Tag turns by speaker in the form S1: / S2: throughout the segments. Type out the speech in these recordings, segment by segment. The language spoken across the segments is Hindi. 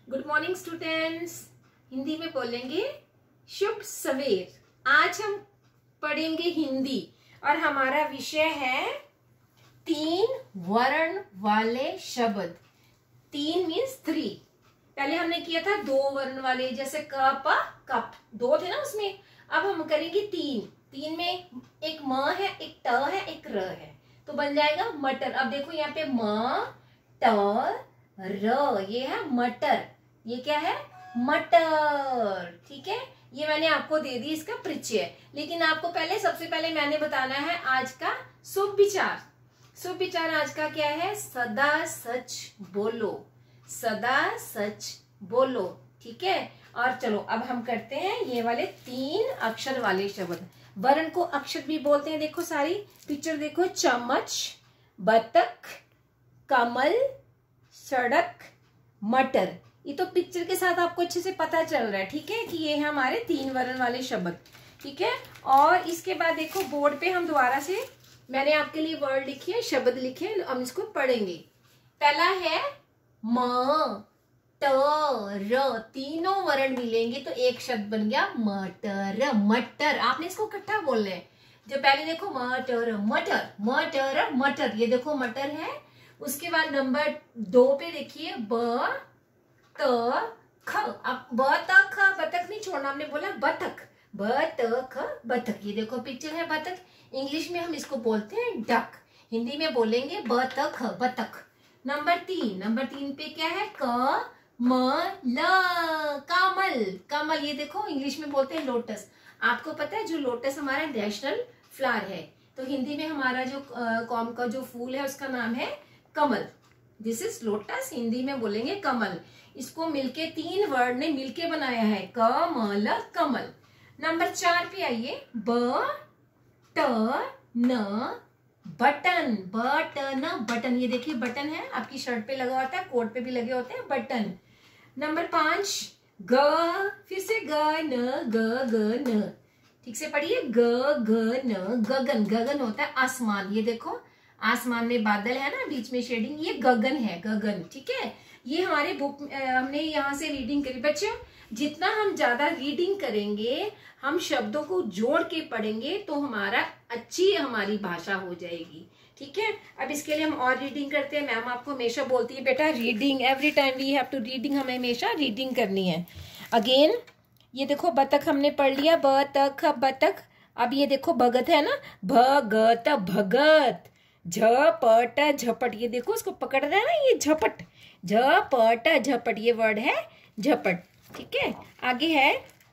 S1: Good morning students. हिंदी में बोलेंगे शुभ सवेर। आज हम पढ़ेंगे हिंदी और हमारा विषय है 3 वर्ण वाले शब्द। 3 मीन्स 3। पहले हमने किया था 2 वर्ण वाले, जैसे कप कप 2 थे ना उसमें। अब हम करेंगे 3 में एक म है, एक ट है, एक र है, तो बन जाएगा मटर। अब देखो यहाँ पे म ट र, ये है मटर। ये क्या है? मटर। ठीक है, ये मैंने आपको दे दी इसका परिचय। लेकिन आपको सबसे पहले मैंने बताना है आज का शुभ विचार। शुभ विचार आज का क्या है? सदा सच बोलो, सदा सच बोलो। ठीक है, और चलो अब हम करते हैं ये वाले 3 अक्षर वाले शब्द। वर्ण को अक्षर भी बोलते हैं। देखो सारी पिक्चर देखो, चम्मच, बतख, कमल, सड़क, मटर। ये तो पिक्चर के साथ आपको अच्छे से पता चल रहा है। ठीक है, कि ये है हमारे 3 वर्ण वाले शब्द। ठीक है, और इसके बाद देखो बोर्ड पे हम दोबारा से मैंने आपके लिए वर्ड लिखे हैं, शब्द लिखे हैं, हम इसको पढ़ेंगे। पहला है म ट र, तीनों वर्ण मिलेंगे तो एक शब्द बन गया मटर। मटर, आपने इसको इकट्ठा बोलना है। जो पहले देखो मटर मटर मटर मटर, ये देखो मटर है। उसके बाद नंबर 2 पे देखिए ब त ख। अब ब त ख, बतख नहीं छोड़ना, हमने बोला बतख, ब त ख बतख। ये देखो पिक्चर है बतख। इंग्लिश में हम इसको बोलते हैं डक, हिंदी में बोलेंगे ब त ख बतख। नंबर 3 पे क्या है? क म ल, कमल। कमल, ये देखो इंग्लिश में बोलते हैं लोटस। आपको पता है जो लोटस हमारा नेशनल फ्लावर है, तो हिंदी में हमारा जो कॉम का जो फूल है उसका नाम है कमल। दिस इज लोटस, हिंदी में बोलेंगे कमल। इसको मिलके 3 वर्ड ने मिलके बनाया है कमल, कमल। नंबर 4 पे आइए, ब ट न बटन। बटन बटन, ये देखिए बटन है, आपकी शर्ट पे लगा होता है, कोट पे भी लगे होते हैं बटन। नंबर 5 ग, फिर से ग न ग ग न, ठीक से पढ़िए, ग ग न। गगन, गगन होता है आसमान। ये देखो आसमान में बादल है ना, बीच में शेडिंग, ये गगन है, गगन। ठीक है, ये हमारे बुक हमने यहाँ से रीडिंग करी। बच्चों जितना हम ज्यादा रीडिंग करेंगे, हम शब्दों को जोड़ के पढ़ेंगे, तो हमारी भाषा हो जाएगी। ठीक है, अब इसके लिए हम और रीडिंग करते हैं। मैम आपको हमेशा बोलती है बेटा reading, every time we have to reading, हमें हमेशा रीडिंग करनी है। अगेन ये देखो बतख हमने पढ़ लिया, बतख बतख। अब ये देखो भगत है ना, भगत भगत। झपट झपट, ये देखो उसको पकड़ रहा है ना, ये झपट, झपट झपट, ये वर्ड है झपट। ठीक है, आगे है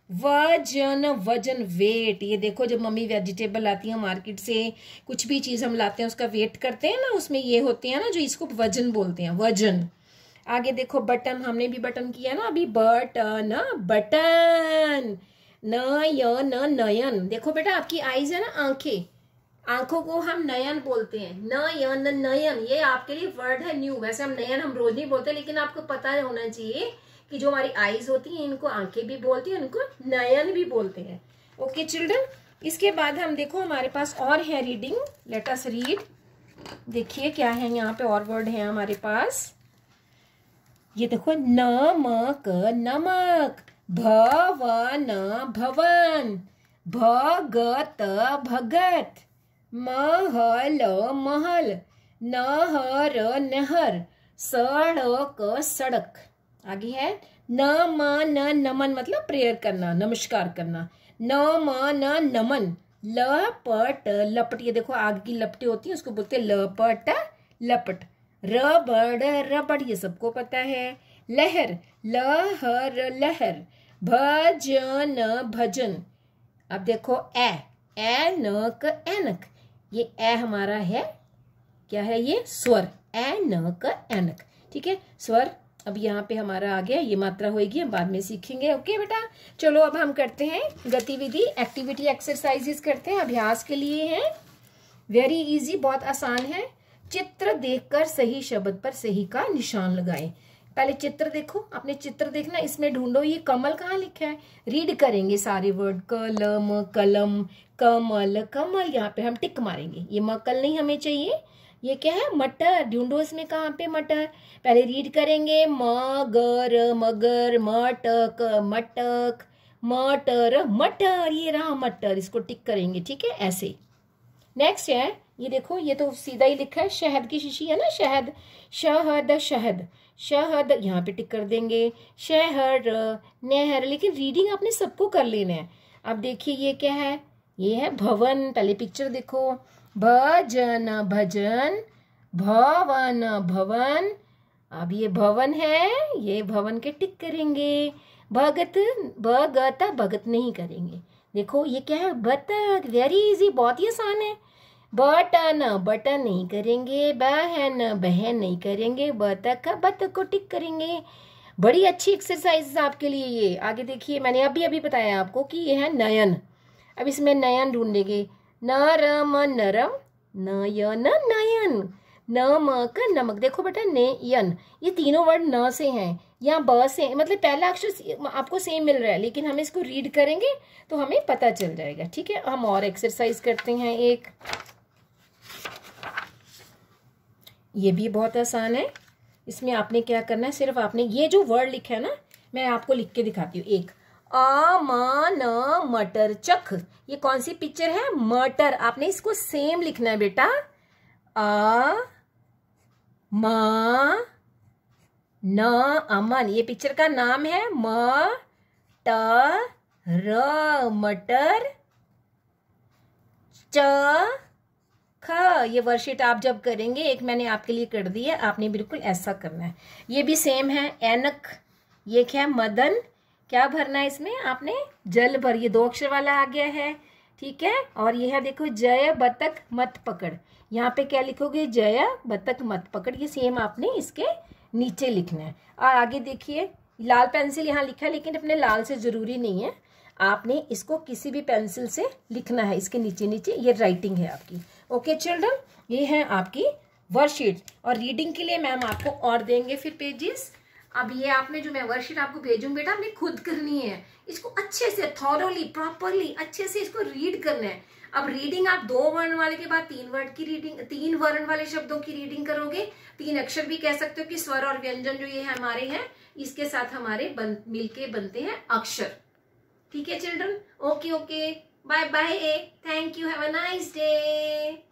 S1: वजन, वजन वेट। ये देखो जब मम्मी वेजिटेबल लाती है मार्केट से, कुछ भी चीज हम लाते हैं उसका वेट करते हैं ना, उसमें ये होते हैं ना जो इसको वजन बोलते हैं, वजन। आगे देखो बटन, हमने भी बटन किया ना अभी, बटन बटन। नयन, देखो बेटा आपकी आईज है ना, आंखें, आंखों को हम नयन बोलते हैं, नयन नयन। ये आपके लिए वर्ड है न्यू। वैसे हम नयन हम रोज नहीं बोलते, लेकिन आपको पता होना चाहिए कि जो हमारी आईज होती हैं इनको आंखें भी बोलती हैं, इनको नयन भी बोलते हैं। ओके चिल्ड्रन, इसके बाद हम देखो हमारे पास और है रीडिंग, लेट अस रीड। देखिए क्या है यहाँ पे और वर्ड है हमारे पास। ये देखो नमक नमक, भवन भवन, भगत भगत, महल महल, नहर नहर, सड़क सड़क। आगे है नमन नमन, मतलब प्रेयर करना, नमस्कार करना, नमन नमन। लपट लपट, ये देखो आग की लपटें होती हैं, उसको बोलते हैं लपट लपट। रबड़ रबड़, ये सबको पता है। लहर लहर लहर, भजन भजन। अब देखो एनक एनक, ये ए हमारा है, क्या है ये? स्वर, एनक एनक। ठीक है, स्वर। अब यहाँ पे हमारा आ गया, ये मात्रा होगी, हम बाद में सीखेंगे। ओके बेटा, चलो अब हम करते हैं गतिविधि, एक्टिविटी, एक्सरसाइजेस करते हैं, अभ्यास के लिए है। वेरी इजी, बहुत आसान है। चित्र देखकर सही शब्द पर सही का निशान लगाएं। पहले चित्र देखो, आपने चित्र देखना, इसमें ढूंढो ये कमल कहाँ लिखा है। रीड करेंगे सारे वर्ड, कलम कलम, कमल कमल, यहाँ पे हम टिक मारेंगे। ये मकल नहीं हमें चाहिए, ये क्या है? मटर। ढूंढो इसमें कहाँ पे मटर। पहले रीड करेंगे, मगर मगर, मटक मटक, मटर मटर, ये रहा मटर, इसको टिक करेंगे, ठीक है, ऐसे। नेक्स्ट है, ये देखो, ये तो सीधा ही लिखा है, शहद की शीशी है ना, शहद, शहद शहद शहद, यहाँ पे टिक कर देंगे। शहर नहर, लेकिन रीडिंग आपने सबको कर लेना है। अब देखिए ये क्या है? ये है भवन। पहले पिक्चर देखो, भजन भजन, भवन भवन। अब ये भवन है, ये भवन के टिक करेंगे। भगत भगत, भगत नहीं करेंगे। देखो ये क्या है? बतख। वेरी इजी, बहुत ही आसान है। बटन, बटन नहीं करेंगे। बहन, बहन नहीं करेंगे। बतख, बतख को टिक करेंगे। बड़ी अच्छी एक्सरसाइज आपके लिए ये। आगे देखिए, मैंने अभी अभी बताया आपको कि ये है नयन। अब इसमें नयन ढूंढेंगे। नरम नरम, नयन नयन, नम का नमक। देखो बेटा, नयन, ये तीनों वर्ड न से हैं, यहाँ ब से, मतलब पहला अक्षर आपको सेम मिल रहा है, लेकिन हम इसको रीड करेंगे तो हमें पता चल जाएगा, ठीक है। हम और एक्सरसाइज करते हैं एक, ये भी बहुत आसान है। इसमें आपने क्या करना है, सिर्फ आपने ये जो वर्ड लिखा है ना, मैं आपको लिख के दिखाती हूँ। एक, अमन मटर चख, ये कौन सी पिक्चर है? मटर। आपने इसको सेम लिखना है बेटा। न अमन, ये पिक्चर का नाम है। मटर च ख, ये वर्कशीट आप जब करेंगे, एक मैंने आपके लिए कर दी है, आपने बिल्कुल ऐसा करना है। ये भी सेम है। एनक, ये क्या है? मदन। क्या भरना है इसमें? आपने जल भर, ये 2 अक्षर वाला आ गया है, ठीक है। और ये है देखो, जय बतख मत पकड़, यहाँ पे क्या लिखोगे? जय बतख मत पकड़, ये सेम आपने इसके नीचे लिखना है। और आगे देखिए, लाल पेंसिल यहाँ लिखा है, लेकिन अपने लाल से जरूरी नहीं है, आपने इसको किसी भी पेंसिल से लिखना है, इसके नीचे नीचे, ये राइटिंग है आपकी। ओके चिल्ड्रन, ये है आपकी वर्कशीट। और रीडिंग के लिए मैम आपको और देंगे फिर पेजेस। अब ये आपने जो मैं वर्कशीट आपको भेजूंगी बेटा, आपने खुद करनी है, इसको अच्छे से थॉरोली प्रॉपरली अच्छे से इसको रीड करना है। अब रीडिंग आप 2 वर्ण वाले के बाद 3 वर्ड की रीडिंग, 3 वर्ण वाले शब्दों की रीडिंग करोगे। 3 अक्षर भी कह सकते हो कि स्वर और व्यंजन जो ये हमारे हैं, इसके साथ हमारे मिलके बनते हैं अक्षर, ठीक है children. Okay okay, bye bye, thank you, have a nice day.